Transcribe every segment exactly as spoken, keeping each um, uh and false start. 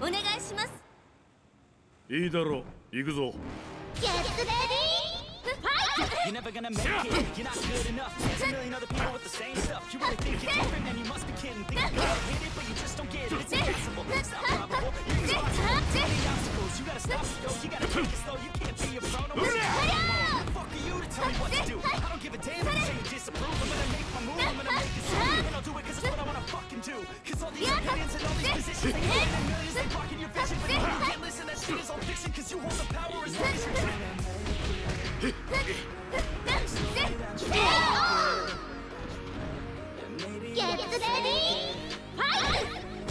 お願いします。 いいだろう、行くぞ。 ゲットレディーファイト。 You're never gonna make it. You're not good enough. There's a million other people with the same stuff. You really think you're different, and you must be kidding. Think you're gonna hit it, but you just don't get it. It's impossible. It's not probable. You're responsible for any obstacles. You gotta stop it, yo. You gotta take it slow. You can't be a pro. No one. Who the fuck are you to tell me what to do? I don't give a damn if you say you disapprove. I'm gonna make my move. I'm gonna make it smooth, and I'll do it 'cause it's what I wanna fucking do. 'Cause all these opinions and all these positions, they get in millions. They blocking your vision, but you can't listen. That shit is all fiction 'cause you hold the power as long as you're trying. Get ready, fight!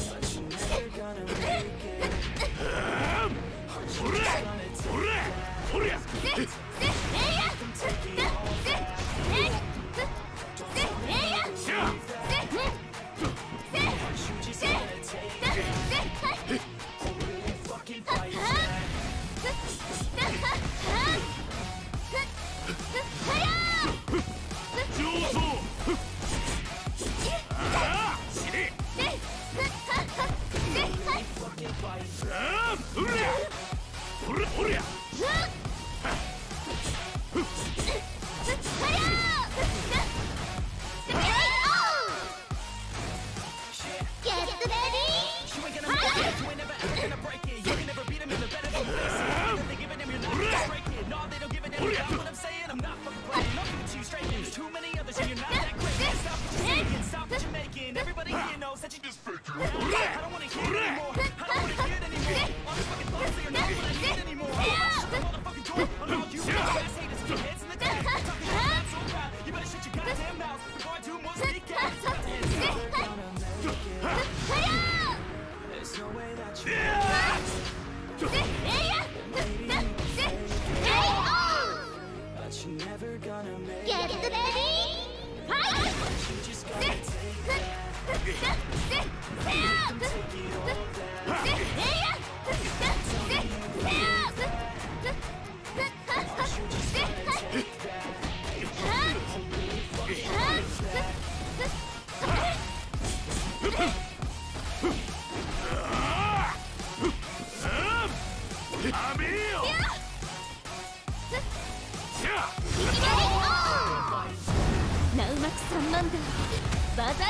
バザラダン。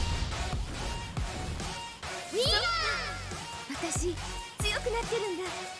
私強くなってるんだ。